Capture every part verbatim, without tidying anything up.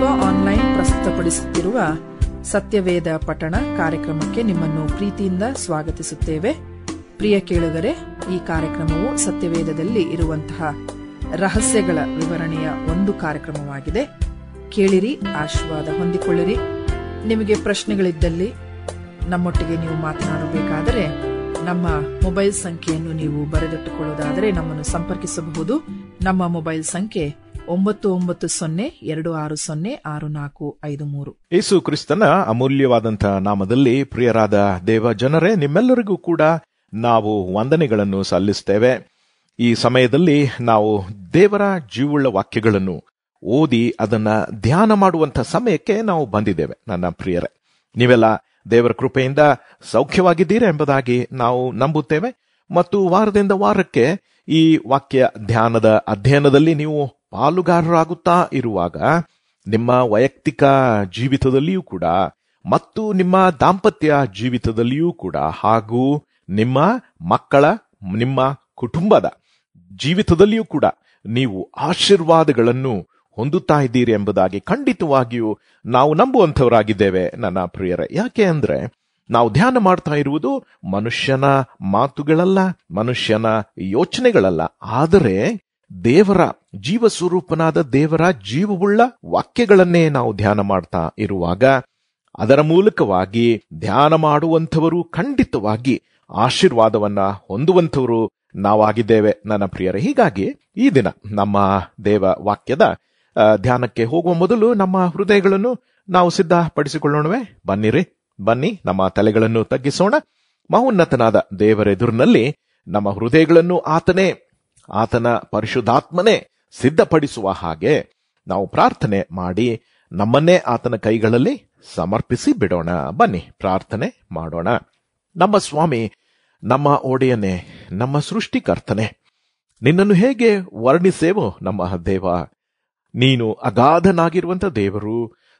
FIBA online ಪ್ರಸ್ತುತಪಡಿಸುತ್ತಿರುವ ಸತ್ಯವೇದ ಪಠಣ ಕಾರ್ಯಕ್ರಮಕ್ಕೆ ನಿಮ್ಮನ್ನು ಪ್ರೀತಿಯಿಂದ ಸ್ವಾಗತಿಸುತ್ತೇವೆ. ಪ್ರಿಯ ಕೇಳುಗರೆ, ಈ ಕಾರ್ಯಕ್ರಮವು ಸತ್ಯವೇದದಲ್ಲಿ ಇರುವಂತಹ ರಹಸ್ಯಗಳ ವಿವರಣೆಯ ಒಂದು ಕಾರ್ಯಕ್ರಮವಾಗಿದೆ. ಕೇಳಿರಿ, ಆಶೀರ್ವಾದ ಹೊಂದಿಕೊಳ್ಳಿರಿ. ನಿಮಗೆ ಪ್ರಶ್ನೆಗಳಿದ್ದಲ್ಲಿ ನಮ್ಮೊಟ್ಟಿಗೆ ನೀವು ಮಾತನಾಡಬೇಕಾದರೆ ನಮ್ಮ ಮೊಬೈಲ್ ಸಂಖ್ಯೆಯನ್ನು ನೀವು ಬರೆದಿಟ್ಟುಕೊಳ್ಳುವುದಾದರೆ ನಮ್ಮನ್ನು ಸಂಪರ್ಕಿಸಬಹುದು. ನಮ್ಮ ಮೊಬೈಲ್ ಸಂಖ್ಯೆ ಒಂಬತ್ತು ಒಂಬತ್ತು ಸೊನ್ನೆ ಎರಡು ಆರು ಸೊನ್ನೆ ಆರು ನಾಲ್ಕು ಐದು ಮೂರು. ಯೇಸು ಕ್ರಿಸ್ತನ ಅಮೂಲ್ಯವಾದಂತಹ ನಾಮದಲ್ಲಿ ಪ್ರಿಯರಾದ ದೇವ ಜನರೇ, ನಿಮ್ಮೆಲ್ಲರಿಗೂ ಕೂಡ ನಾವು ವಂದನೆಗಳನ್ನು ಸಲ್ಲಿಸ್ತೇವೆ. ಈ ಸಮಯದಲ್ಲಿ ನಾವು ದೇವರ ಜೀವುಳ್ಳ ವಾಕ್ಯಗಳನ್ನು ಓದಿ ಅದನ್ನ ಧ್ಯಾನ ಮಾಡುವಂತಹ ಸಮಯಕ್ಕೆ ನಾವು ಬಂದಿದ್ದೇವೆ. ನನ್ನ ಪ್ರಿಯರೇ, ನೀವೆಲ್ಲ ದೇವರ ಕೃಪೆಯಿಂದ ಸೌಖ್ಯವಾಗಿದ್ದೀರಾ ಎಂಬುದಾಗಿ ನಾವು ನಂಬುತ್ತೇವೆ. ಮತ್ತು ವಾರದಿಂದ ವಾರಕ್ಕೆ ಈ ವಾಕ್ಯ ಧ್ಯಾನದ ಅಧ್ಯಯನದಲ್ಲಿ ನೀವು ಪಾಲುಗಾರರಾಗುತ್ತಾ ಇರುವಾಗ ನಿಮ್ಮ ವೈಯಕ್ತಿಕ ಜೀವಿತದಲ್ಲಿಯೂ ಕೂಡ ಮತ್ತು ನಿಮ್ಮ ದಾಂಪತ್ಯ ಜೀವಿತದಲ್ಲಿಯೂ ಕೂಡ ಹಾಗೂ ನಿಮ್ಮ ಮಕ್ಕಳ, ನಿಮ್ಮ ಕುಟುಂಬದ ಜೀವಿತದಲ್ಲಿಯೂ ಕೂಡ ನೀವು ಆಶೀರ್ವಾದಗಳನ್ನು ಹೊಂದುತ್ತಾ ಇದ್ದೀರಿ ಎಂಬುದಾಗಿ ಖಂಡಿತವಾಗಿಯೂ ನಾವು ನಂಬುವಂಥವರಾಗಿದ್ದೇವೆ. ನನ್ನ ಪ್ರಿಯರೇ, ಯಾಕೆ ಅಂದ್ರೆ ನಾವು ಧ್ಯಾನ ಮಾಡ್ತಾ ಇರುವುದು ಮನುಷ್ಯನ ಮಾತುಗಳಲ್ಲ, ಮನುಷ್ಯನ ಯೋಚನೆಗಳಲ್ಲ, ಆದರೆ ದೇವರ ಜೀವ ಸ್ವರೂಪನಾದ ದೇವರ ಜೀವವುಳ್ಳ ವಾಕ್ಯಗಳನ್ನೇ ನಾವು ಧ್ಯಾನ ಮಾಡ್ತಾ ಇರುವಾಗ ಅದರ ಮೂಲಕವಾಗಿ ಧ್ಯಾನ ಮಾಡುವಂಥವರು ಖಂಡಿತವಾಗಿ ಆಶೀರ್ವಾದವನ್ನ ಹೊಂದುವಂಥವರು ನಾವಾಗಿದ್ದೇವೆ. ನನ್ನ ಪ್ರಿಯರೇ, ಹೀಗಾಗಿ ಈ ದಿನ ನಮ್ಮ ದೇವ ವಾಕ್ಯದ ಧ್ಯಾನಕ್ಕೆ ಹೋಗುವ ಮೊದಲು ನಮ್ಮ ಹೃದಯಗಳನ್ನು ನಾವು ಸಿದ್ಧಪಡಿಸಿಕೊಳ್ಳೋಣವೇ? ಬನ್ನಿರಿ, ಬನ್ನಿ, ನಮ್ಮ ತಲೆಗಳನ್ನು ತಗ್ಗಿಸೋಣ. ಮಹೋನ್ನತನಾದ ದೇವರೆದುರಿನಲ್ಲಿ ನಮ್ಮ ಹೃದಯಗಳನ್ನು ಆತನೇ, ಆತನ ಪರಿಶುದ್ಧಾತ್ಮನೇ ಸಿದ್ಧಪಡಿಸುವ ಹಾಗೆ ನಾವು ಪ್ರಾರ್ಥನೆ ಮಾಡಿ ನಮ್ಮನ್ನೇ ಆತನ ಕೈಗಳಲ್ಲಿ ಸಮರ್ಪಿಸಿ ಬಿಡೋಣ. ಬನ್ನಿ ಪ್ರಾರ್ಥನೆ ಮಾಡೋಣ. ನಮ್ಮ ಸ್ವಾಮಿ, ನಮ್ಮ ಒಡೆಯನೇ, ನಮ್ಮ ಸೃಷ್ಟಿಕರ್ತನೆ, ನಿನ್ನನ್ನು ಹೇಗೆ ವರ್ಣಿಸೇವೋ ನಮ್ಮ ದೇವ. ನೀನು ಅಗಾಧನಾಗಿರುವಂಥ ದೇವರು,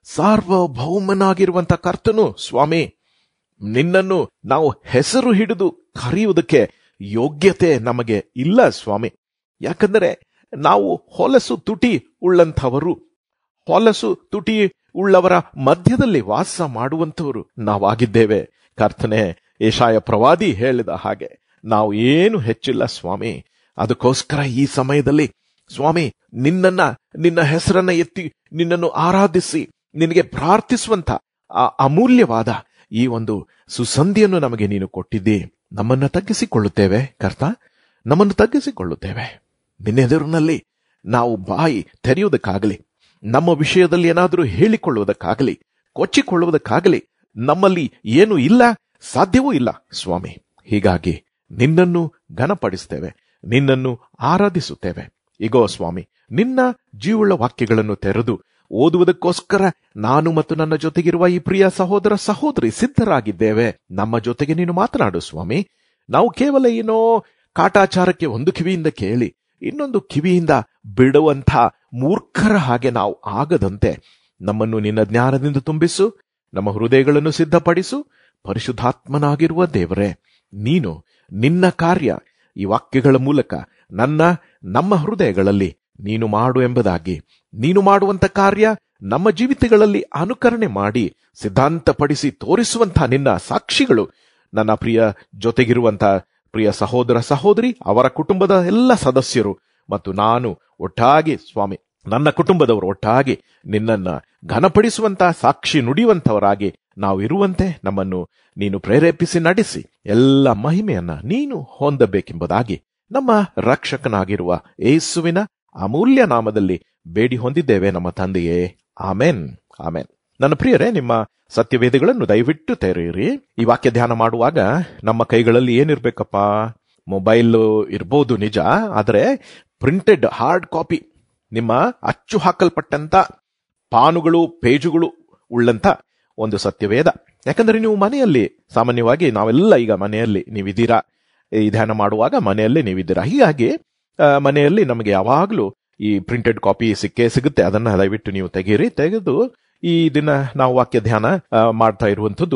ಸಾರ್ವಭೌಮನಾಗಿರುವಂಥ ಕರ್ತನು. ಸ್ವಾಮಿ, ನಿನ್ನನ್ನು ನಾವು ಹೆಸರು ಹಿಡಿದು ಕರೆಯುವುದಕ್ಕೆ ಯೋಗ್ಯತೆ ನಮಗೆ ಇಲ್ಲ ಸ್ವಾಮಿ. ಯಾಕಂದರೆ ನಾವು ಹೊಲಸು ತುಟಿ ಉಳ್ಳಂಥವರು, ಹೊಲಸು ತುಟಿ ಉಳ್ಳವರ ಮಧ್ಯದಲ್ಲಿ ವಾಸ ಮಾಡುವಂಥವರು ನಾವಾಗಿದ್ದೇವೆ. ಕರ್ತನೆ, ಯೆಶಾಯ ಪ್ರವಾದಿ ಹೇಳಿದ ಹಾಗೆ ನಾವು ಏನು ಹೆಚ್ಚಿಲ್ಲ ಸ್ವಾಮಿ. ಅದಕ್ಕೋಸ್ಕರ ಈ ಸಮಯದಲ್ಲಿ ಸ್ವಾಮಿ, ನಿನ್ನನ್ನ, ನಿನ್ನ ಹೆಸರನ್ನ ಎತ್ತಿ ನಿನ್ನನ್ನು ಆರಾಧಿಸಿ ನಿನಗೆ ಪ್ರಾರ್ಥಿಸುವಂತ ಆ ಅಮೂಲ್ಯವಾದ ಈ ಒಂದು ಸುಸಂಧಿಯನ್ನು ನಮಗೆ ನೀನು ಕೊಟ್ಟಿದ್ದಿ. ನಮ್ಮನ್ನ ತಗ್ಗಿಸಿಕೊಳ್ಳುತ್ತೇವೆ ಕರ್ತ, ನಮ್ಮನ್ನು ತಗ್ಗಿಸಿಕೊಳ್ಳುತ್ತೇವೆ. ನಿನ್ನೆದುರಿನಲ್ಲಿ ನಾವು ಬಾಯಿ ತೆರೆಯುವುದಕ್ಕಾಗಲಿ, ನಮ್ಮ ವಿಷಯದಲ್ಲಿ ಏನಾದರೂ ಹೇಳಿಕೊಳ್ಳುವುದಕ್ಕಾಗಲಿ, ಕೊಚ್ಚಿಕೊಳ್ಳುವುದಕ್ಕಾಗಲಿ ನಮ್ಮಲ್ಲಿ ಏನೂ ಇಲ್ಲ, ಸಾಧ್ಯವೂ ಇಲ್ಲ ಸ್ವಾಮಿ. ಹೀಗಾಗಿ ನಿನ್ನನ್ನು ಘನಪಡಿಸ್ತೇವೆ, ನಿನ್ನನ್ನು ಆರಾಧಿಸುತ್ತೇವೆ. ಇಗೋ ಸ್ವಾಮಿ, ನಿನ್ನ ಜೀವುಳ್ಳ ವಾಕ್ಯಗಳನ್ನು ತೆರೆದು ಓದುವುದಕ್ಕೋಸ್ಕರ ನಾನು ಮತ್ತು ನನ್ನ ಜೊತೆಗಿರುವ ಈ ಪ್ರಿಯ ಸಹೋದರ ಸಹೋದರಿ ಸಿದ್ಧರಾಗಿದ್ದೇವೆ. ನಮ್ಮ ಜೊತೆಗೆ ನೀನು ಮಾತನಾಡು ಸ್ವಾಮಿ. ನಾವು ಕೇವಲ ಏನೋ ಕಾಟಾಚಾರಕ್ಕೆ ಒಂದು ಕಿವಿಯಿಂದ ಕೇಳಿ ಇನ್ನೊಂದು ಕಿವಿಯಿಂದ ಬಿಡುವಂಥ ಮೂರ್ಖರ ಹಾಗೆ ನಾವು ಆಗದಂತೆ ನಮ್ಮನ್ನು ನಿನ್ನ ಜ್ಞಾನದಿಂದ ತುಂಬಿಸು, ನಮ್ಮ ಹೃದಯಗಳನ್ನು ಸಿದ್ಧಪಡಿಸು. ಪರಿಶುದ್ಧಾತ್ಮನಾಗಿರುವ ದೇವರೇ, ನೀನು ನಿನ್ನ ಕಾರ್ಯ ಈ ವಾಕ್ಯಗಳ ಮೂಲಕ ನನ್ನ ನಮ್ಮ ಹೃದಯಗಳಲ್ಲಿ ನೀನು ಮಾಡು ಎಂಬುದಾಗಿ, ನೀನು ಮಾಡುವಂತ ಕಾರ್ಯ ನಮ್ಮ ಜೀವಿತಗಳಲ್ಲಿ ಅನುಕರಣೆ ಮಾಡಿ ಸಿದ್ಧಾಂತಪಡಿಸಿ ತೋರಿಸುವಂತ ನಿನ್ನ ಸಾಕ್ಷಿಗಳು ನನ್ನ ಪ್ರಿಯ ಜೊತೆಗಿರುವಂತ ಪ್ರಿಯ ಸಹೋದರ ಸಹೋದರಿ, ಅವರ ಕುಟುಂಬದ ಎಲ್ಲ ಸದಸ್ಯರು ಮತ್ತು ನಾನು ಒಟ್ಟಾಗಿ ಸ್ವಾಮಿ, ನನ್ನ ಕುಟುಂಬದವರು ಒಟ್ಟಾಗಿ ನಿನ್ನನ್ನ ಘನಪಡಿಸುವಂತ ಸಾಕ್ಷಿ ನುಡಿಯುವಂತವರಾಗಿ ನಾವು ಇರುವಂತೆ ನಮ್ಮನ್ನು ನೀನು ಪ್ರೇರೇಪಿಸಿ ನಡೆಸಿ ಎಲ್ಲ ಮಹಿಮೆಯನ್ನ ನೀನು ಹೊಂದಬೇಕೆಂಬುದಾಗಿ ನಮ್ಮ ರಕ್ಷಕನಾಗಿರುವ ಯೇಸುವಿನ ಅಮೂಲ್ಯ ನಾಮದಲ್ಲಿ ಬೇಡಿ ಹೊಂದಿದ್ದೇವೆ ನಮ್ಮ ತಂದೆಯೇ. Amen, amen. ನನ್ನ ಪ್ರಿಯರೇ, ನಿಮ್ಮ ಸತ್ಯವೇದಗಳನ್ನು ದಯವಿಟ್ಟು ತೆರೆಯಿರಿ. ಈ ವಾಕ್ಯ ಧ್ಯಾನ ಮಾಡುವಾಗ ನಮ್ಮ ಕೈಗಳಲ್ಲಿ ಏನಿರ್ಬೇಕಪ್ಪ? ಮೊಬೈಲ್ ಇರ್ಬೋದು ನಿಜ, ಆದರೆ ಪ್ರಿಂಟೆಡ್ ಹಾರ್ಡ್ ಕಾಪಿ, ನಿಮ್ಮ ಅಚ್ಚು ಹಾಕಲ್ಪಟ್ಟಂತ ಪಾನುಗಳು, ಪೇಜುಗಳು ಉಳ್ಳಂತ ಒಂದು ಸತ್ಯವೇದ. ಯಾಕಂದ್ರೆ ನೀವು ಮನೆಯಲ್ಲಿ ಸಾಮಾನ್ಯವಾಗಿ ನಾವೆಲ್ಲ ಈಗ ಮನೆಯಲ್ಲಿ ನೀವಿದ್ದೀರಾ, ಈ ಧ್ಯಾನ ಮಾಡುವಾಗ ಮನೆಯಲ್ಲಿ ನೀವಿದ್ದೀರಾ. ಹೀಗಾಗಿ ಮನೆಯಲ್ಲಿ ನಮಗೆ ಯಾವಾಗಲೂ ಈ ಪ್ರಿಂಟೆಡ್ ಕಾಪಿ ಸಿಕ್ಕೇ ಸಿಗುತ್ತೆ. ಅದನ್ನ ದಯವಿಟ್ಟು ನೀವು ತೆಗೀರಿ. ತೆಗೆದು ಈ ದಿನ ನಾವು ವಾಕ್ಯ ಧ್ಯಾನ ಮಾಡ್ತಾ ಇರುವಂಥದ್ದು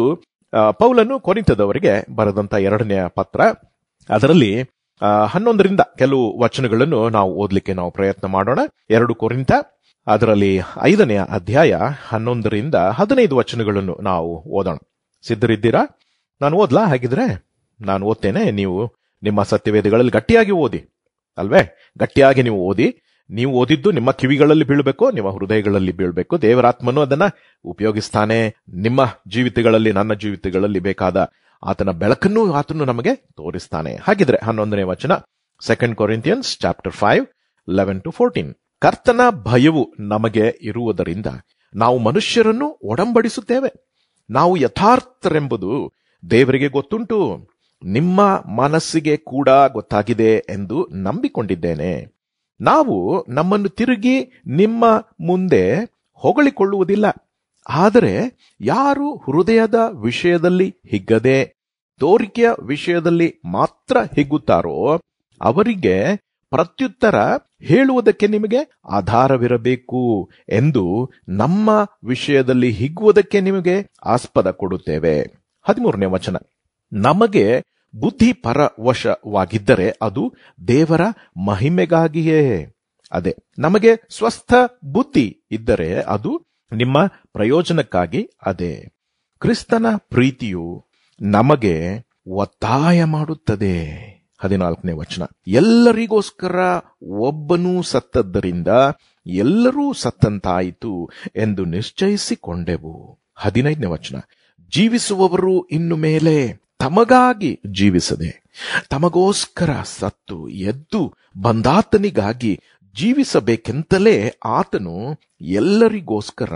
ಪೌಲನು ಕೊರಿಂಥದವರಿಗೆ ಬರೆದಂತ ಎರಡನೆಯ ಪತ್ರ. ಅದರಲ್ಲಿ ಹನ್ನೊಂದರಿಂದ ಕೆಲವು ವಚನಗಳನ್ನು ನಾವು ಓದಲಿಕ್ಕೆ ನಾವು ಪ್ರಯತ್ನ ಮಾಡೋಣ. ಎರಡು ಕೊರಿಂಥ ಅದರಲ್ಲಿ ಐದನೆಯ ಅಧ್ಯಾಯ ಹನ್ನೊಂದರಿಂದ ಹದಿನೈದು ವಚನಗಳನ್ನು ನಾವು ಓದೋಣ. ಸಿದ್ಧರಿದ್ದೀರಾ? ನಾನು ಓದ್ಲಾ? ಹಾಗಿದ್ರೆ ನಾನು ಓದ್ತೇನೆ. ನೀವು ನಿಮ್ಮ ಸತ್ಯವೇದಗಳಲ್ಲಿ ಗಟ್ಟಿಯಾಗಿ ಓದಿ, ಅಲ್ವೇ? ಗಟ್ಟಿಯಾಗಿ ನೀವು ಓದಿ. ನೀವು ಓದಿದ್ದು ನಿಮ್ಮ ಕಿವಿಗಳಲ್ಲಿ ಬೀಳಬೇಕು, ನಿಮ್ಮ ಹೃದಯಗಳಲ್ಲಿ ಬೀಳಬೇಕು. ದೇವರಾತ್ಮನು ಅದನ್ನ ಉಪಯೋಗಿಸ್ತಾನೆ. ನಿಮ್ಮ ಜೀವಿತಗಳಲ್ಲಿ, ನನ್ನ ಜೀವಿತಗಳಲ್ಲಿ ಬೇಕಾದ ಆತನ ಬೆಳಕನ್ನು ಆತನು ನಮಗೆ ತೋರಿಸ್ತಾನೆ. ಹಾಗಿದ್ರೆ ಹನ್ನೊಂದನೇ ವಚನ, second Corinthians chapter five eleven to fourteen. ಕರ್ತನ ಭಯವು ನಮಗೆ ಇರುವುದರಿಂದ ನಾವು ಮನುಷ್ಯರನ್ನು ಒಡಂಬಡಿಸುತ್ತೇವೆ. ನಾವು ಯಥಾರ್ಥರೆಂಬುದು ದೇವರಿಗೆ ಗೊತ್ತುಂಟು. ನಿಮ್ಮ ಮನಸ್ಸಿಗೆ ಕೂಡ ಗೊತ್ತಾಗಿದೆ ಎಂದು ನಂಬಿಕೊಂಡಿದ್ದೇನೆ. ನಾವು ನಮ್ಮನ್ನು ತಿರುಗಿ ನಿಮ್ಮ ಮುಂದೆ ಹೊಗಳಿಕೊಳ್ಳುವುದಿಲ್ಲ. ಆದರೆ ಯಾರು ಹೃದಯದ ವಿಷಯದಲ್ಲಿ ಹಿಗ್ಗದೆ ತೋರಿಕೆಯ ವಿಷಯದಲ್ಲಿ ಮಾತ್ರ ಹಿಗ್ಗುತ್ತಾರೋ ಅವರಿಗೆ ಪ್ರತ್ಯುತ್ತರ ಹೇಳುವುದಕ್ಕೆ ನಿಮಗೆ ಆಧಾರವಿರಬೇಕು ಎಂದು ನಮ್ಮ ವಿಷಯದಲ್ಲಿ ಹಿಗ್ಗುವುದಕ್ಕೆ ನಿಮಗೆ ಆಸ್ಪದ ಕೊಡುತ್ತೇವೆ. ಹದಿಮೂರನೇ ವಚನ, ನಮಗೆ ಬುದ್ಧಿ ಪರವಶವಾಗಿದ್ದರೆ ಅದು ದೇವರ ಮಹಿಮೆಗಾಗಿಯೇ. ಅದೇ, ನಮಗೆ ಸ್ವಸ್ಥ ಬುದ್ಧಿ ಇದ್ದರೆ ಅದು ನಿಮ್ಮ ಪ್ರಯೋಜನಕ್ಕಾಗಿ. ಅದೇ, ಕ್ರಿಸ್ತನ ಪ್ರೀತಿಯು ನಮಗೆ ಒತ್ತಾಯ ಮಾಡುತ್ತದೆ. ಹದಿನಾಲ್ಕನೇ ವಚನ, ಎಲ್ಲರಿಗೋಸ್ಕರ ಒಬ್ಬನೂ ಸತ್ತದ್ದರಿಂದ ಎಲ್ಲರೂ ಸತ್ತಂತಾಯಿತು ಎಂದು ನಿಶ್ಚಯಿಸಿಕೊಂಡೆವು. ಹದಿನೈದನೇ ವಚನ, ಜೀವಿಸುವವರು ಇನ್ನು ಮೇಲೆ ತಮಗಾಗಿ ಜೀವಿಸದೆ ತಮಗೋಸ್ಕರ ಸತ್ತು ಎದ್ದು ಬಂದಾತನಿಗಾಗಿ ಜೀವಿಸಬೇಕೆಂತಲೇ ಆತನು ಎಲ್ಲರಿಗೋಸ್ಕರ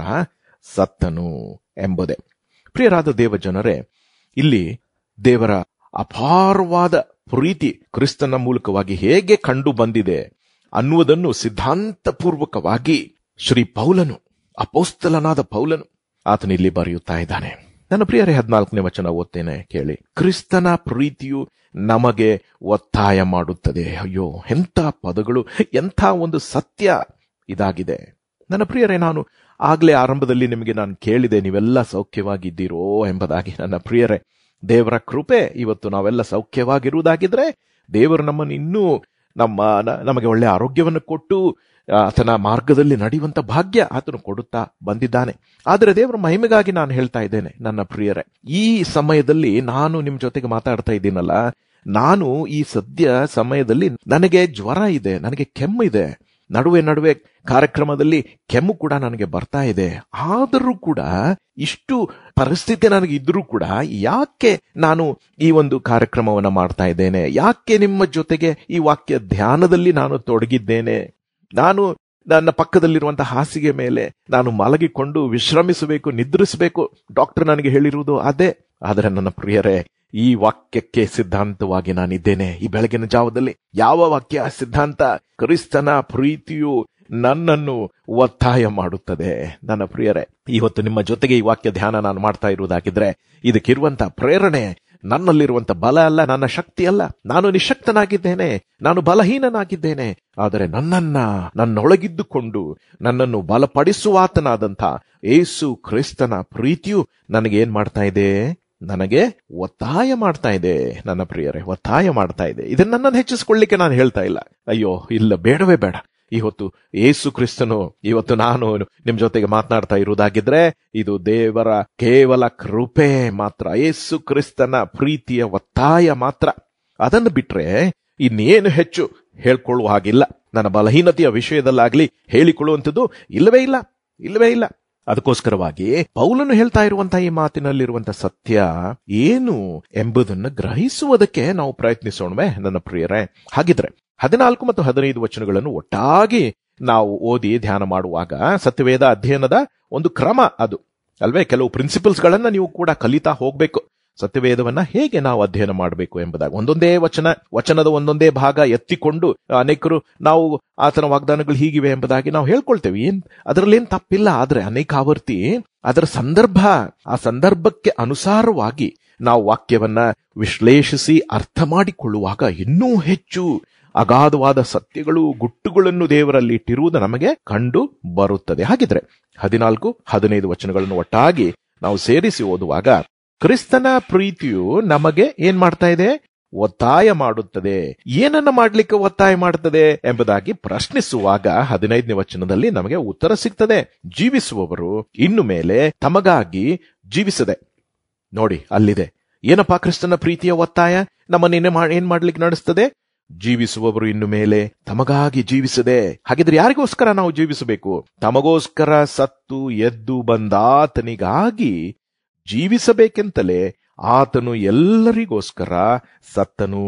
ಸತ್ತನು ಎಂಬುದೇ. ಪ್ರಿಯರಾದ ದೇವಜನರೇ, ಇಲ್ಲಿ ದೇವರ ಅಪಾರವಾದ ಪ್ರೀತಿ ಕ್ರಿಸ್ತನ ಮೂಲಕವಾಗಿ ಹೇಗೆ ಕಂಡು ಬಂದಿದೆ ಅನ್ನುವುದನ್ನು ಸಿದ್ಧಾಂತಪೂರ್ವಕವಾಗಿ ಶ್ರೀ ಪೌಲನು, ಅಪೋಸ್ತಲನಾದ ಪೌಲನು ಆತನಿಲ್ಲಿ ಬರೆಯುತ್ತಾ ಇದ್ದಾನೆ. ನನ್ನ ಪ್ರಿಯರೇ, ಹದಿನಾಲ್ಕನೇ ವಚನ ಓದ್ತೇನೆ, ಕೇಳಿ. ಕ್ರಿಸ್ತನ ಪ್ರೀತಿಯು ನಮಗೆ ಒತ್ತಾಯ ಮಾಡುತ್ತದೆ. ಅಯ್ಯೋ, ಎಂಥ ಪದಗಳು, ಎಂಥ ಒಂದು ಸತ್ಯ ಇದಾಗಿದೆ. ನನ್ನ ಪ್ರಿಯರೇ, ನಾನು ಆಗ್ಲೇ ಆರಂಭದಲ್ಲಿ ನಿಮಗೆ ನಾನು ಕೇಳಿದೆ, ನೀವೆಲ್ಲ ಸೌಖ್ಯವಾಗಿದ್ದೀರೋ ಎಂಬುದಾಗಿ. ನನ್ನ ಪ್ರಿಯರೇ, ದೇವರ ಕೃಪೆ, ಇವತ್ತು ನಾವೆಲ್ಲ ಸೌಖ್ಯವಾಗಿರುವುದಾಗಿದ್ರೆ ದೇವರು ನಮ್ಮನ್ನು ಇನ್ನೂ ನಮ್ಮ ನಮಗೆ ಒಳ್ಳೆ ಆರೋಗ್ಯವನ್ನು ಕೊಟ್ಟು ಆತನ ಮಾರ್ಗದಲ್ಲಿ ನಡೆಯುವಂತ ಭಾಗ್ಯ ಆತನು ಕೊಡುತ್ತಾ ಬಂದಿದ್ದಾನೆ. ಆದರೆ ದೇವರ ಮಹಿಮೆಗಾಗಿ ನಾನು ಹೇಳ್ತಾ ಇದ್ದೇನೆ ನನ್ನ ಪ್ರಿಯರೇ, ಈ ಸಮಯದಲ್ಲಿ ನಾನು ನಿಮ್ ಜೊತೆಗೆ ಮಾತಾಡ್ತಾ ಇದ್ದೀನಲ್ಲ, ನಾನು ಈ ಸದ್ಯ ಸಮಯದಲ್ಲಿ ನನಗೆ ಜ್ವರ ಇದೆ, ನನಗೆ ಕೆಮ್ಮು ಇದೆ, ನಡುವೆ ನಡುವೆ ಕಾರ್ಯಕ್ರಮದಲ್ಲಿ ಕೆಮ್ಮು ಕೂಡ ನನಗೆ ಬರ್ತಾ ಇದೆ. ಆದರೂ ಕೂಡ ಇಷ್ಟು ಪರಿಸ್ಥಿತಿ ನನಗೆ ಇದ್ರೂ ಕೂಡ ಯಾಕೆ ನಾನು ಈ ಒಂದು ಕಾರ್ಯಕ್ರಮವನ್ನ ಮಾಡ್ತಾ ಇದ್ದೇನೆ? ಯಾಕೆ ನಿಮ್ಮ ಜೊತೆಗೆ ಈ ವಾಕ್ಯ ಧ್ಯಾನದಲ್ಲಿ ನಾನು ತೊಡಗಿದ್ದೇನೆ? ನಾನು ನನ್ನ ಪಕ್ಕದಲ್ಲಿರುವಂತಹ ಹಾಸಿಗೆ ಮೇಲೆ ನಾನು ಮಲಗಿಕೊಂಡು ವಿಶ್ರಮಿಸಬೇಕು, ನಿದ್ರಿಸಬೇಕು. ಡಾಕ್ಟರ್ ನನಗೆ ಹೇಳಿರುವುದು ಅದೇ. ಆದರೆ ನನ್ನ ಪ್ರಿಯರೇ, ಈ ವಾಕ್ಯಕ್ಕೆ ಸಿದ್ಧಾಂತವಾಗಿ ನಾನಿದ್ದೇನೆ. ಈ ಬೆಳಗಿನ ಜಾವದಲ್ಲಿ ಯಾವ ವಾಕ್ಯ ಸಿದ್ಧಾಂತ? ಕ್ರಿಸ್ತನ ಪ್ರೀತಿಯು ನನ್ನನ್ನು ಒತ್ತಾಯ ಮಾಡುತ್ತದೆ. ನನ್ನ ಪ್ರಿಯರೇ, ಇವತ್ತು ನಿಮ್ಮ ಜೊತೆಗೆ ಈ ವಾಕ್ಯ ಧ್ಯಾನ ನಾನು ಮಾಡ್ತಾ ಇರುವುದಾಗಿದ್ರೆ ಇದಕ್ಕಿರುವಂತ ಪ್ರೇರಣೆ ನನ್ನಲ್ಲಿರುವಂತ ಬಲ ಅಲ್ಲ, ನನ್ನ ಶಕ್ತಿ ಅಲ್ಲ. ನಾನು ನಿಶಕ್ತನಾಗಿದ್ದೇನೆ, ನಾನು ಬಲಹೀನನಾಗಿದ್ದೇನೆ. ಆದರೆ ನನ್ನನ್ನ ನನ್ನೊಳಗಿದ್ದುಕೊಂಡು ನನ್ನನ್ನು ಬಲಪಡಿಸುವಾತನಾದಂಥ ಯೇಸು ಕ್ರಿಸ್ತನ ಪ್ರೀತಿಯು ನನಗೆ ಏನ್ ಮಾಡ್ತಾ ಇದೆ? ನನಗೆ ಒತ್ತಾಯ ಮಾಡ್ತಾ ಇದೆ. ನನ್ನ ಪ್ರಿಯರೇ, ಒತ್ತಾಯ ಮಾಡ್ತಾ ಇದೆ. ಇದನ್ನ ನನ್ನನ್ನು ಹೆಚ್ಚಿಸಿಕೊಳ್ಳಿಕ್ಕೆ ನಾನು ಹೇಳ್ತಾ ಇಲ್ಲ. ಅಯ್ಯೋ ಇಲ್ಲ, ಬೇಡವೇ ಬೇಡ. ಇವತ್ತು ಯೇಸು ಕ್ರಿಸ್ತನು, ಇವತ್ತು ನಾನು ನಿಮ್ ಜೊತೆಗೆ ಮಾತನಾಡ್ತಾ ಇರುವುದಾಗಿದ್ರೆ ಇದು ದೇವರ ಕೇವಲ ಕೃಪೆ ಮಾತ್ರ, ಯೇಸು ಕ್ರಿಸ್ತನ ಪ್ರೀತಿಯ ಒತ್ತಾಯ ಮಾತ್ರ. ಅದನ್ನು ಬಿಟ್ರೆ ಇನ್ನೇನು ಹೆಚ್ಚು ಹೇಳ್ಕೊಳ್ಳುವ ಹಾಗಿಲ್ಲ. ನನ್ನ ಬಲಹೀನತೆಯ ವಿಷಯದಲ್ಲಾಗ್ಲಿ ಹೇಳಿಕೊಳ್ಳುವಂಥದ್ದು ಇಲ್ಲವೇ ಇಲ್ಲ, ಇಲ್ಲವೇ ಇಲ್ಲ. ಅದಕ್ಕೋಸ್ಕರವಾಗಿ ಪೌಲನು ಹೇಳ್ತಾ ಇರುವಂತಹ ಈ ಮಾತಿನಲ್ಲಿರುವಂತಹ ಸತ್ಯ ಏನು ಎಂಬುದನ್ನು ಗ್ರಹಿಸುವುದಕ್ಕೆ ನಾವು ಪ್ರಯತ್ನಿಸೋಣವೇ ನನ್ನ ಪ್ರಿಯರೇ? ಹಾಗಿದ್ರೆ ಹದಿನಾಲ್ಕು ಮತ್ತು ಹದಿನೈದು ವಚನಗಳನ್ನು ಒಟ್ಟಾಗಿ ನಾವು ಓದಿ ಧ್ಯಾನ ಮಾಡುವಾಗ ಸತ್ಯವೇದ ಅಧ್ಯಯನದ ಒಂದು ಕ್ರಮ ಅದು ಅಲ್ವೇ? ಕೆಲವು ಪ್ರಿನ್ಸಿಪಲ್ಸ್ ಗಳನ್ನ ನೀವು ಕೂಡ ಕಲಿತಾ ಹೋಗ್ಬೇಕು. ಸತ್ಯವೇದವನ್ನ ಹೇಗೆ ನಾವು ಅಧ್ಯಯನ ಮಾಡಬೇಕು ಎಂಬುದಾಗಿ ಒಂದೊಂದೇ ವಚನ ವಚನದ ಒಂದೊಂದೇ ಭಾಗ ಎತ್ತಿಕೊಂಡು ಅನೇಕರು ನಾವು ಆತನ ವಾಗ್ದಾನಗಳು ಹೀಗಿವೆ ಎಂಬುದಾಗಿ ನಾವು ಹೇಳ್ಕೊಳ್ತೇವೆ. ಏನ್ ಅದರಲ್ಲೇನ್ ತಪ್ಪಿಲ್ಲ. ಆದ್ರೆ ಅನೇಕ ಆವರ್ತಿ ಅದರ ಸಂದರ್ಭ, ಆ ಸಂದರ್ಭಕ್ಕೆ ಅನುಸಾರವಾಗಿ ನಾವು ವಾಕ್ಯವನ್ನ ವಿಶ್ಲೇಷಿಸಿ ಅರ್ಥ ಮಾಡಿಕೊಳ್ಳುವಾಗ ಇನ್ನೂ ಹೆಚ್ಚು ಅಗಾಧವಾದ ಸತ್ಯಗಳು, ಗುಟ್ಟುಗಳನ್ನು ದೇವರಲ್ಲಿ ಇಟ್ಟಿರುವುದು ನಮಗೆ ಕಂಡು ಬರುತ್ತದೆ. ಹಾಗಿದ್ರೆ ಹದಿನಾಲ್ಕು ಹದಿನೈದು ವಚನಗಳನ್ನು ಒಟ್ಟಾಗಿ ನಾವು ಸೇರಿಸಿ ಓದುವಾಗ, ಕ್ರಿಸ್ತನ ಪ್ರೀತಿಯು ನಮಗೆ ಏನ್ ಮಾಡ್ತಾ ಇದೆ? ಒತ್ತಾಯ ಮಾಡುತ್ತದೆ. ಏನನ್ನ ಮಾಡ್ಲಿಕ್ಕೆ ಒತ್ತಾಯ ಮಾಡುತ್ತದೆ ಎಂಬುದಾಗಿ ಪ್ರಶ್ನಿಸುವಾಗ ಹದಿನೈದನೇ ವಚನದಲ್ಲಿ ನಮಗೆ ಉತ್ತರ ಸಿಗ್ತದೆ. ಜೀವಿಸುವವರು ಇನ್ನು ಮೇಲೆ ತಮಗಾಗಿ ಜೀವಿಸದೆ. ನೋಡಿ, ಅಲ್ಲಿದೆ. ಏನಪ್ಪಾ ಕ್ರಿಸ್ತನ ಪ್ರೀತಿಯ ಒತ್ತಾಯ? ನಮ್ಮನ್ನೇನೆ ಏನ್ ಮಾಡ್ಲಿಕ್ಕೆ ನಡೆಸ್ತದೆ? ಜೀವಿಸುವವರು ಇನ್ನು ಮೇಲೆ ತಮಗಾಗಿ ಜೀವಿಸದೆ. ಹಾಗಿದ್ರೆ ಯಾರಿಗೋಸ್ಕರ ನಾವು ಜೀವಿಸಬೇಕು? ತಮಗೋಸ್ಕರ ಸತ್ತು ಎದ್ದು ಬಂದಾತನಿಗಾಗಿ ಜೀವಿಸಬೇಕೆಂತಲೇ ಆತನು ಎಲ್ಲರಿಗೋಸ್ಕರ ಸತ್ತನು.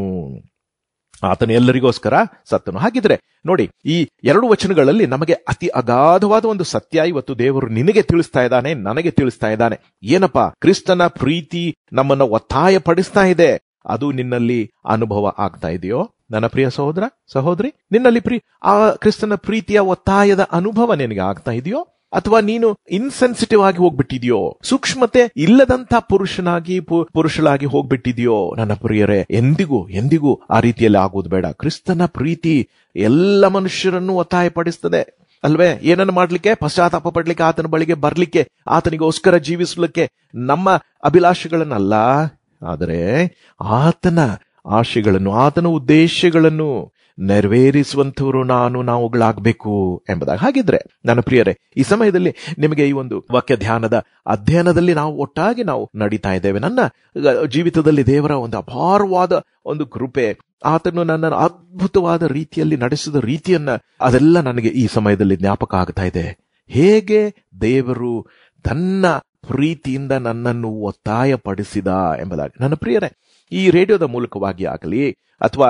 ಆತನು ಎಲ್ಲರಿಗೋಸ್ಕರ ಸತ್ತನು. ಹಾಗಿದ್ರೆ ನೋಡಿ, ಈ ಎರಡು ವಚನಗಳಲ್ಲಿ ನಮಗೆ ಅತಿ ಅಗಾಧವಾದ ಒಂದು ಸತ್ಯ ಇವತ್ತು ದೇವರು ನಿನಗೆ ತಿಳಿಸ್ತಾ ಇದ್ದಾನೆ, ನನಗೆ ತಿಳಿಸ್ತಾ ಇದ್ದಾನೆ. ಏನಪ್ಪಾ? ಕ್ರಿಸ್ತನ ಪ್ರೀತಿ ನಮ್ಮನ್ನ ಒತ್ತಾಯ ಪಡಿಸ್ತಾ ಇದೆ. ಅದು ನಿನ್ನಲ್ಲಿ ಅನುಭವ ಆಗ್ತಾ ಇದೆಯೋ ನನ್ನ ಪ್ರಿಯ ಸಹೋದರ ಸಹೋದರಿ? ನಿನ್ನಲ್ಲಿ ಪ್ರೀ ಆ ಕ್ರಿಸ್ತನ ಪ್ರೀತಿಯ ಒತ್ತಾಯದ ಅನುಭವ ನಿನಗೆ ಆಗ್ತಾ ಇದೆಯೋ? ಅಥವಾ ನೀನು ಇನ್ಸೆನ್ಸಿಟಿವ್ ಆಗಿ ಹೋಗ್ಬಿಟ್ಟಿದ್ಯೋ? ಸೂಕ್ಷ್ಮತೆ ಇಲ್ಲದಂತ ಪುರುಷನಾಗಿ ಪುರುಷಳಾಗಿ ಹೋಗ್ಬಿಟ್ಟಿದ್ಯೋ? ನನ್ನ ಪ್ರಿಯರೇ, ಎಂದಿಗೂ ಎಂದಿಗೂ ಆ ರೀತಿಯಲ್ಲಿ ಆಗೋದು ಬೇಡ. ಕ್ರಿಸ್ತನ ಪ್ರೀತಿ ಎಲ್ಲ ಮನುಷ್ಯರನ್ನು ಒತ್ತಾಯ ಪಡಿಸ್ತದೆ ಅಲ್ವೇ? ಏನನ್ನು ಮಾಡ್ಲಿಕ್ಕೆ? ಪಶ್ಚಾತ್ತಾಪ ಪಡ್ಲಿಕ್ಕೆ, ಆತನ ಬಳಿಗೆ ಬರ್ಲಿಕ್ಕೆ, ಆತನಿಗೋಸ್ಕರ ಜೀವಿಸಲಿಕ್ಕೆ. ನಮ್ಮ ಅಭಿಲಾಷೆಗಳನ್ನಲ್ಲ, ಆದರೆ ಆತನ ಆಶೆಗಳನ್ನು, ಆತನ ಉದ್ದೇಶಗಳನ್ನು ನೆರವೇರಿಸುವಂತವರು ನಾನು ನಾವುಗಳಾಗಬೇಕು ಎಂಬುದಾಗಿ. ಹಾಗಿದ್ರೆ ನನ್ನ ಪ್ರಿಯರೇ, ಈ ಸಮಯದಲ್ಲಿ ನಿಮಗೆ ಈ ಒಂದು ವಾಕ್ಯ ಧ್ಯಾನದ ಅಧ್ಯಯನದಲ್ಲಿ ನಾವು ಒಟ್ಟಾಗಿ ನಾವು ನಡೀತಾ ಇದ್ದೇವೆ. ನನ್ನ ಜೀವಿತದಲ್ಲಿ ದೇವರ ಒಂದು ಅಪಾರವಾದ ಒಂದು ಕೃಪೆ, ಆತನು ನನ್ನನ್ನು ಅದ್ಭುತವಾದ ರೀತಿಯಲ್ಲಿ ನಡೆಸಿದ ರೀತಿಯನ್ನ ಅದೆಲ್ಲ ನನಗೆ ಈ ಸಮಯದಲ್ಲಿ ಜ್ಞಾಪಕ ಆಗ್ತಾ ಇದೆ. ಹೇಗೆ ದೇವರು ತನ್ನ ಪ್ರೀತಿಯಿಂದ ನನ್ನನ್ನು ಒತ್ತಾಯ ಪಡಿಸಿದ ಎಂಬುದಾಗಿ. ನನ್ನ ಪ್ರಿಯರೇ, ಈ ರೇಡಿಯೋದ ಮೂಲಕವಾಗಿ ಆಗಲಿ ಅಥವಾ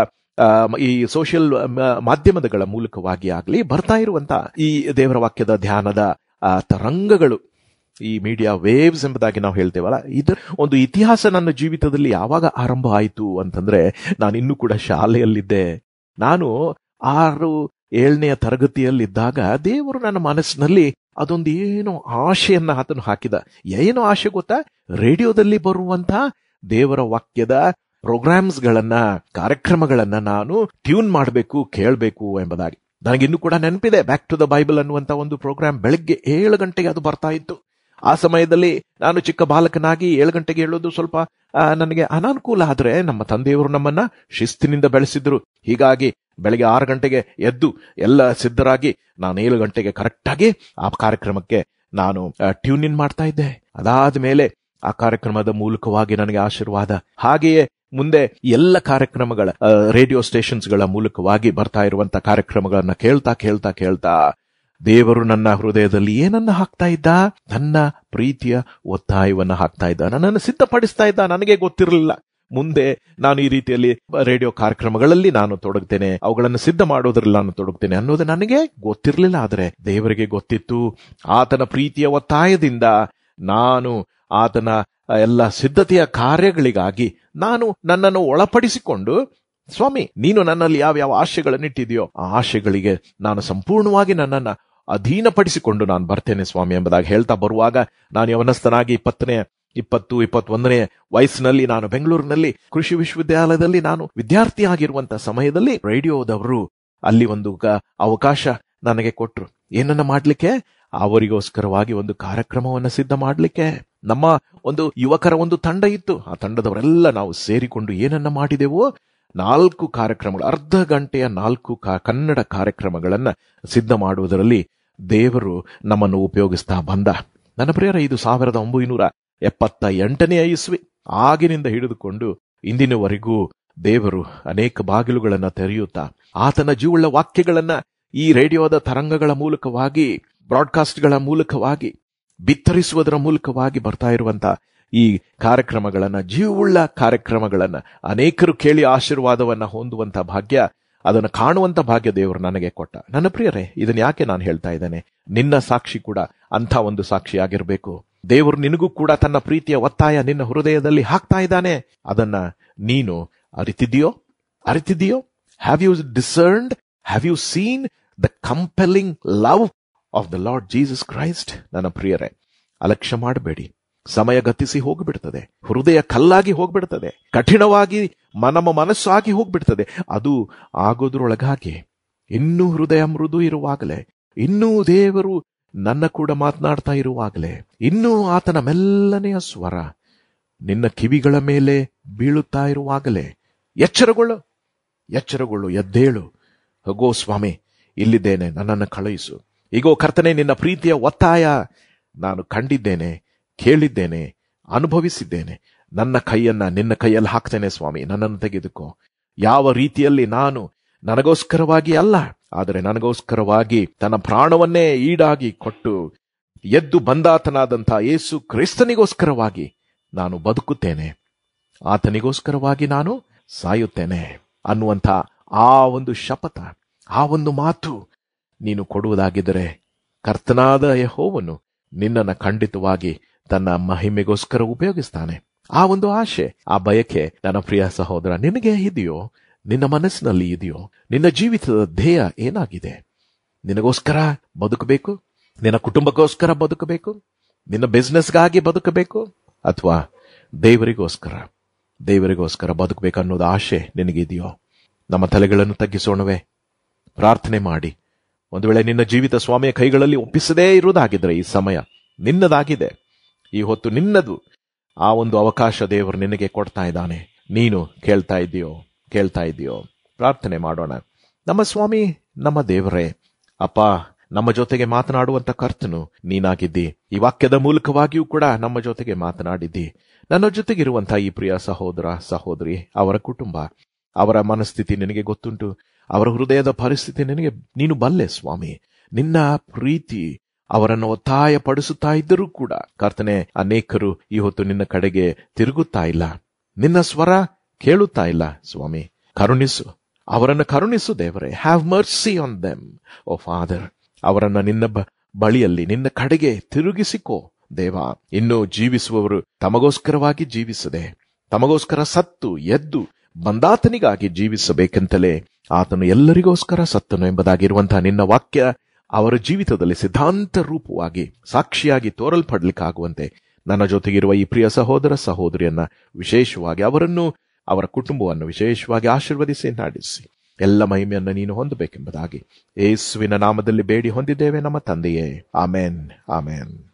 ಈ ಸೋಷಿಯಲ್ ಮಾಧ್ಯಮಗಳ ಮೂಲಕವಾಗಿ ಆಗಲಿ ಬರ್ತಾ ಇರುವಂತ ಈ ದೇವರ ವಾಕ್ಯದ ಧ್ಯಾನದ ತರಂಗಗಳು, ಈ ಮೀಡಿಯಾ ವೇವ್ಸ್ ಎಂಬುದಾಗಿ ನಾವು ಹೇಳ್ತೇವಲ್ಲ, ಇದರ ಒಂದು ಇತಿಹಾಸ ನನ್ನ ಜೀವಿತದಲ್ಲಿ ಯಾವಾಗ ಆರಂಭ ಆಯಿತು ಅಂತಂದ್ರೆ, ನಾನು ಇನ್ನೂ ಕೂಡ ಶಾಲೆಯಲ್ಲಿದ್ದೆ. ನಾನು ಆರು ಏಳನೆಯ ತರಗತಿಯಲ್ಲಿದ್ದಾಗ ದೇವರು ನನ್ನ ಮನಸ್ಸಿನಲ್ಲಿ ಅದೊಂದು ಏನೋ ಆಶೆಯನ್ನ ಆತನು ಹಾಕಿದ. ಏನೋ ಆಶೆ ಗೊತ್ತಾ? ರೇಡಿಯೋದಲ್ಲಿ ಬರುವಂತ ದೇವರ ವಾಕ್ಯದ ಪ್ರೋಗ್ರಾಮ್ಸ್ ಗಳನ್ನ, ಕಾರ್ಯಕ್ರಮಗಳನ್ನ ನಾನು ಟ್ಯೂನ್ ಮಾಡಬೇಕು, ಕೇಳಬೇಕು ಎಂಬುದಾಗಿ. ನನಗಿನ್ನೂ ಕೂಡ ನೆನಪಿದೆ, ಬ್ಯಾಕ್ ಟು ದ ಬೈಬಲ್ ಅನ್ನುವಂತ ಒಂದು ಪ್ರೋಗ್ರಾಮ್ ಬೆಳಗ್ಗೆ ಏಳು ಗಂಟೆಗೆ ಅದು ಬರ್ತಾ ಇತ್ತು. ಆ ಸಮಯದಲ್ಲಿ ನಾನು ಚಿಕ್ಕ ಬಾಲಕನಾಗಿ ಏಳು ಗಂಟೆಗೆ ಹೇಳೋದು ಸ್ವಲ್ಪ ನನಗೆ ಅನಾನುಕೂಲ. ಆದ್ರೆ ನಮ್ಮ ತಂದೆಯವರು ನಮ್ಮನ್ನ ಶಿಸ್ತಿನಿಂದ ಬೆಳೆಸಿದ್ರು. ಹೀಗಾಗಿ ಬೆಳಗ್ಗೆ ಆರು ಗಂಟೆಗೆ ಎದ್ದು ಎಲ್ಲ ಸಿದ್ಧರಾಗಿ ನಾನು ಏಳು ಗಂಟೆಗೆ ಕರೆಕ್ಟಾಗಿ ಆ ಕಾರ್ಯಕ್ರಮಕ್ಕೆ ನಾನು ಟ್ಯೂನ್ ಇನ್ ಮಾಡ್ತಾ ಇದ್ದೆ. ಅದಾದ ಮೇಲೆ ಆ ಕಾರ್ಯಕ್ರಮದ ಮೂಲಕವಾಗಿ ನನಗೆ ಆಶೀರ್ವಾದ. ಹಾಗೆಯೇ ಮುಂದೆ ಎಲ್ಲ ಕಾರ್ಯಕ್ರಮಗಳ ರೇಡಿಯೋ ಸ್ಟೇಷನ್ಸ್ಗಳ ಮೂಲಕವಾಗಿ ಬರ್ತಾ ಇರುವಂತ ಕಾರ್ಯಕ್ರಮಗಳನ್ನ ಕೇಳ್ತಾ ಕೇಳ್ತಾ ಕೇಳ್ತಾ ದೇವರು ನನ್ನ ಹೃದಯದಲ್ಲಿ ಏನನ್ನ ಹಾಕ್ತಾ ಇದ್ದ? ನನ್ನ ಪ್ರೀತಿಯ ಒತ್ತಾಯವನ್ನ ಹಾಕ್ತಾ ಇದ್ದ, ನನ್ನನ್ನು ಸಿದ್ಧಪಡಿಸ್ತಾ ಇದ್ದ. ನನಗೆ ಗೊತ್ತಿರಲಿಲ್ಲ ಮುಂದೆ ನಾನು ಈ ರೀತಿಯಲ್ಲಿ ರೇಡಿಯೋ ಕಾರ್ಯಕ್ರಮಗಳಲ್ಲಿ ನಾನು ತೊಡಗ್ತೇನೆ, ಅವುಗಳನ್ನು ಸಿದ್ಧ ಮಾಡೋದ್ರಲ್ಲಿ ನಾನು ತೊಡಗ್ತೇನೆ ಅನ್ನೋದು ನನಗೆ ಗೊತ್ತಿರಲಿಲ್ಲ. ಆದರೆ ದೇವರಿಗೆ ಗೊತ್ತಿತ್ತು. ಆತನ ಪ್ರೀತಿಯ ಒತ್ತಾಯದಿಂದ ನಾನು ಆತನ ಎಲ್ಲ ಸಿದ್ಧತೆಯ ಕಾರ್ಯಗಳಿಗಾಗಿ ನಾನು ನನ್ನನ್ನು ಒಳಪಡಿಸಿಕೊಂಡು, ಸ್ವಾಮಿ ನೀನು ನನ್ನಲ್ಲಿ ಯಾವ ಯಾವ ಆಶೆಗಳನ್ನಿಟ್ಟಿದೆಯೋ ಆ ಆಶೆಗಳಿಗೆ ನಾನು ಸಂಪೂರ್ಣವಾಗಿ ನನ್ನನ್ನು ಅಧೀನಪಡಿಸಿಕೊಂಡು ನಾನು ಬರ್ತೇನೆ ಸ್ವಾಮಿ ಎಂಬುದಾಗಿ ಹೇಳ್ತಾ ಬರುವಾಗ, ನಾನು ಯವನಸ್ಥನಾಗಿ ಇಪ್ಪತ್ತನೇ ಇಪ್ಪತ್ತು ಇಪ್ಪತ್ತೊಂದನೇ ವಯಸ್ಸಿನಲ್ಲಿ ನಾನು ಬೆಂಗಳೂರಿನಲ್ಲಿ ಕೃಷಿ ವಿಶ್ವವಿದ್ಯಾಲಯದಲ್ಲಿ ನಾನು ವಿದ್ಯಾರ್ಥಿ ಆಗಿರುವಂತಹ ಸಮಯದಲ್ಲಿ ರೇಡಿಯೋದವರು ಅಲ್ಲಿ ಒಂದು ಅವಕಾಶ ನನಗೆ ಕೊಟ್ರು. ಏನನ್ನ ಮಾಡ್ಲಿಕ್ಕೆ? ಅವರಿಗೋಸ್ಕರವಾಗಿ ಒಂದು ಕಾರ್ಯಕ್ರಮವನ್ನ ಸಿದ್ಧ ಮಾಡ್ಲಿಕ್ಕೆ. ನಮ್ಮ ಒಂದು ಯುವಕರ ಒಂದು ತಂಡ ಇತ್ತು. ಆ ತಂಡದವರೆಲ್ಲ ನಾವು ಸೇರಿಕೊಂಡು ಏನನ್ನ ಮಾಡಿದೆವೋ, ನಾಲ್ಕು ಕಾರ್ಯಕ್ರಮಗಳು, ಅರ್ಧ ಗಂಟೆಯ ನಾಲ್ಕು ಕನ್ನಡ ಕಾರ್ಯಕ್ರಮಗಳನ್ನ ಸಿದ್ಧ ಮಾಡುವುದರಲ್ಲಿ ದೇವರು ನಮ್ಮನ್ನು ಉಪಯೋಗಿಸ್ತಾ ಬಂದ. ನನ್ನ ಪ್ರಿಯರ, ಇದು ಸಾವಿರದ ಒಂಬೈನೂರ ಎಪ್ಪತ್ತ ಎಂಟನೆಯ ಇಸ್ವಿ. ಆಗಿನಿಂದ ಹಿಡಿದುಕೊಂಡು ಇಂದಿನವರೆಗೂ ದೇವರು ಅನೇಕ ಬಾಗಿಲುಗಳನ್ನ ತೆರೆಯುತ್ತಾ ಆತನ ಜೀವಳ ವಾಕ್ಯಗಳನ್ನ ಈ ರೇಡಿಯೋದ ತರಂಗಗಳ ಮೂಲಕವಾಗಿ, ಬ್ರಾಡ್ಕಾಸ್ಟ್ಗಳ ಮೂಲಕವಾಗಿ, ಬಿತ್ತರಿಸುವುದರ ಮೂಲಕವಾಗಿ ಬರ್ತಾ ಇರುವಂತ ಈ ಕಾರ್ಯಕ್ರಮಗಳನ್ನ, ಜೀವವುಳ್ಳ ಕಾರ್ಯಕ್ರಮಗಳನ್ನ ಅನೇಕರು ಕೇಳಿ ಆಶೀರ್ವಾದವನ್ನ ಹೊಂದುವಂತ ಭಾಗ್ಯ, ಅದನ್ನು ಕಾಣುವಂತ ಭಾಗ್ಯ ದೇವರು ನನಗೆ ಕೊಟ್ಟ. ನನ್ನ ಪ್ರಿಯರೇ, ಇದನ್ನ ಯಾಕೆ ನಾನು ಹೇಳ್ತಾ ಇದ್ದೇನೆ? ನಿನ್ನ ಸಾಕ್ಷಿ ಕೂಡ ಅಂಥ ಒಂದು ಸಾಕ್ಷಿಯಾಗಿರ್ಬೇಕು. ದೇವರು ನಿನಗೂ ಕೂಡ ತನ್ನ ಪ್ರೀತಿಯ ಒತ್ತಾಯ ನಿನ್ನ ಹೃದಯದಲ್ಲಿ ಹಾಕ್ತಾ ಇದ್ದಾನೆ. ಅದನ್ನ ನೀನು ಅರಿತಿದೆಯೋ ಅರಿತಿದೆಯೋ have you discerned? Have you seen the compelling love of the Lord Jesus Christ? ನನ್ನ ಪ್ರಿಯರೇ, ಅಲಕ್ಷ್ಯ ಮಾಡಬೇಡಿ. ಸಮಯ ಗತಿಸಿ ಹೋಗ್ಬಿಡ್ತದೆ, ಹೃದಯ ಕಲ್ಲಾಗಿ ಹೋಗ್ಬಿಡ್ತದೆ, ಕಠಿಣವಾಗಿ ನಮ್ಮ ಮನಸ್ಸಾಗಿ ಹೋಗ್ಬಿಡ್ತದೆ. ಅದು ಆಗೋದ್ರೊಳಗಾಗಿ ಇನ್ನೂ ಹೃದಯ ಮೃದು ಇರುವಾಗಲೇ, ಇನ್ನೂ ದೇವರು ನನ್ನ ಕೂಡ ಮಾತನಾಡ್ತಾ ಇರುವಾಗಲೇ, ಇನ್ನೂ ಆತನ ಮೆಲ್ಲನೆಯ ಸ್ವರ ನಿನ್ನ ಕಿವಿಗಳ ಮೇಲೆ ಬೀಳುತ್ತಾ ಇರುವಾಗಲೇ ಎಚ್ಚರಗೊಳ್ಳು, ಎಚ್ಚರಗೊಳ್ಳು, ಎದ್ದೇಳು. ಹೋಗೋ ಸ್ವಾಮಿ, ಇಲ್ಲಿದ್ದೇನೆ, ನನ್ನನ್ನು ಕಳುಹಿಸು. ಈಗೋ ಕರ್ತನೆ, ನಿನ್ನ ಪ್ರೀತಿಯ ಒತ್ತಾಯ ನಾನು ಕಂಡಿದ್ದೇನೆ, ಕೇಳಿದ್ದೇನೆ, ಅನುಭವಿಸಿದ್ದೇನೆ. ನನ್ನ ಕೈಯನ್ನ ನಿನ್ನ ಕೈಯಲ್ಲಿ ಹಾಕ್ತೇನೆ ಸ್ವಾಮಿ, ನನ್ನನ್ನು ತೆಗೆದುಕೋ. ಯಾವ ರೀತಿಯಲ್ಲಿ ನಾನು ನನಗೋಸ್ಕರವಾಗಿ ಅಲ್ಲ, ಆದರೆ ನನಗೋಸ್ಕರವಾಗಿ ತನ್ನ ಪ್ರಾಣವನ್ನೇ ಈಡಾಗಿ ಕೊಟ್ಟು ಎದ್ದು ಬಂದಾತನಾದಂಥ ಯೇಸು ಕ್ರಿಸ್ತನಿಗೋಸ್ಕರವಾಗಿ ನಾನು ಬದುಕುತ್ತೇನೆ, ಆತನಿಗೋಸ್ಕರವಾಗಿ ನಾನು ಸಾಯುತ್ತೇನೆ ಅನ್ನುವಂಥ ಆ ಒಂದು ಶಪಥ, ಆ ಒಂದು ಮಾತು ನೀನು ಕೊಡುವುದಾಗಿದ್ದರೆ ಕರ್ತನಾದ ಯೆಹೋವನು ನಿನ್ನನ್ನು ಖಂಡಿತವಾಗಿ ತನ್ನ ಮಹಿಮೆಗೋಸ್ಕರ ಉಪಯೋಗಿಸ್ತಾನೆ. ಆ ಒಂದು ಆಶೆ, ಆ ಬಯಕೆ ನನ್ನ ಪ್ರಿಯ ಸಹೋದರ ನಿನಗೆ ಇದೆಯೋ? ನಿನ್ನ ಮನಸ್ಸಿನಲ್ಲಿ ಇದೆಯೋ? ನಿನ್ನ ಜೀವಿತದ ಧ್ಯೇಯ ಏನಾಗಿದೆ? ನಿನಗೋಸ್ಕರ ಬದುಕಬೇಕು? ನಿನ್ನ ಕುಟುಂಬಕ್ಕೋಸ್ಕರ ಬದುಕಬೇಕು? ನಿನ್ನ ಬಿಸ್ನೆಸ್ಗಾಗಿ ಬದುಕಬೇಕು? ಅಥವಾ ದೇವರಿಗೋಸ್ಕರ ದೇವರಿಗೋಸ್ಕರ ಬದುಕಬೇಕನ್ನೋದು ಆಶೆ ನಿನಗಿದೆಯೋ? ನಮ್ಮ ತಲೆಗಳನ್ನು ತಗ್ಗಿಸೋಣವೇ? ಪ್ರಾರ್ಥನೆ ಮಾಡಿ. ಒಂದು ವೇಳೆ ನಿನ್ನ ಜೀವಿತ ಸ್ವಾಮಿಯ ಕೈಗಳಲ್ಲಿ ಒಪ್ಪಿಸದೇ ಇರುವುದಾಗಿದ್ರೆ ಈ ಸಮಯ ನಿನ್ನದಾಗಿದೆ. ಈ ಹೊತ್ತು ನಿನ್ನದು. ಆ ಒಂದು ಅವಕಾಶ ದೇವರು ನಿನಗೆ ಕೊಡ್ತಾ ಇದ್ದಾನೆ. ನೀನು ಕೇಳ್ತಾ ಇದೆಯೋ? ಕೇಳ್ತಾ ಇದೆಯೋ? ಪ್ರಾರ್ಥನೆ ಮಾಡೋಣ. ನಮ್ಮ ಸ್ವಾಮಿ, ನಮ್ಮ ದೇವರೇ, ಅಪ್ಪ, ನಮ್ಮ ಜೊತೆಗೆ ಮಾತನಾಡುವಂತ ಕರ್ತನು ನೀನಾಗಿದ್ದಿ. ಈ ವಾಕ್ಯದ ಮೂಲಕವಾಗಿಯೂ ಕೂಡ ನಮ್ಮ ಜೊತೆಗೆ ಮಾತನಾಡಿದ್ದಿ. ನನ್ನ ಜೊತೆಗಿರುವಂತಹ ಈ ಪ್ರಿಯ ಸಹೋದರ ಸಹೋದರಿ, ಅವರ ಕುಟುಂಬ, ಅವರ ಮನಸ್ಥಿತಿ ನಿನಗೆ ಗೊತ್ತುಂಟು. ಅವರ ಹೃದಯದ ಪರಿಸ್ಥಿತಿ ನಿನಗೆ ನೀನು ಬಲ್ಲೆ ಸ್ವಾಮಿ. ನಿನ್ನ ಪ್ರೀತಿ ಅವರನ್ನು ಒತ್ತಾಯ ಪಡಿಸುತ್ತಾ ಇದ್ದರೂ ಕೂಡ ಕರ್ತನೆ, ಅನೇಕರು ಈ ಹೊತ್ತು ನಿನ್ನ ಕಡೆಗೆ ತಿರುಗುತ್ತಾ ಇಲ್ಲ, ನಿನ್ನ ಸ್ವರ ಕೇಳುತ್ತಾ ಇಲ್ಲ. ಸ್ವಾಮಿ, ಕರುಣಿಸು, ಅವರನ್ನು ಕರುಣಿಸು ದೇವರೇ. Have mercy on them O Father. ಅವರನ್ನ ನಿನ್ನ ಬಳಿಯಲ್ಲಿ ನಿನ್ನ ಕಡೆಗೆ ತಿರುಗಿಸಿಕೋ ದೇವ. ಇನ್ನು ಜೀವಿಸುವವರು ತಮಗೋಸ್ಕರವಾಗಿ ಜೀವಿಸದೆ, ತಮಗೋಸ್ಕರ ಸತ್ತು ಎದ್ದು ಬಂದಾತನಿಗಾಗಿ ಜೀವಿಸಬೇಕೆಂತಲೇ ಆತನು ಎಲ್ಲರಿಗೋಸ್ಕರ ಸತ್ತನು ಎಂಬುದಾಗಿರುವಂತಹ ನಿನ್ನ ವಾಕ್ಯ ಅವರ ಜೀವಿತದಲ್ಲಿ ಸಿದ್ಧಾಂತ ರೂಪವಾಗಿ ಸಾಕ್ಷಿಯಾಗಿ ತೋರಲ್ಪಡ್ಲಿಕ್ಕಾಗುವಂತೆ ನನ್ನ ಜೊತೆಗಿರುವ ಈ ಪ್ರಿಯ ಸಹೋದರ ಸಹೋದರಿಯನ್ನ ವಿಶೇಷವಾಗಿ, ಅವರನ್ನು ಅವರ ಕುಟುಂಬವನ್ನು ವಿಶೇಷವಾಗಿ ಆಶೀರ್ವದಿಸಿ ನಡೆಸಿ ಎಲ್ಲ ಮಹಿಮೆಯನ್ನು ನೀನು ಹೊಂದಬೇಕೆಂಬುದಾಗಿ ಯೇಸುವಿನ ನಾಮದಲ್ಲಿ ಬೇಡಿ ಹೊಂದಿದ್ದೇವೆ ನಮ್ಮ ತಂದೆಯೇ. Amen, amen.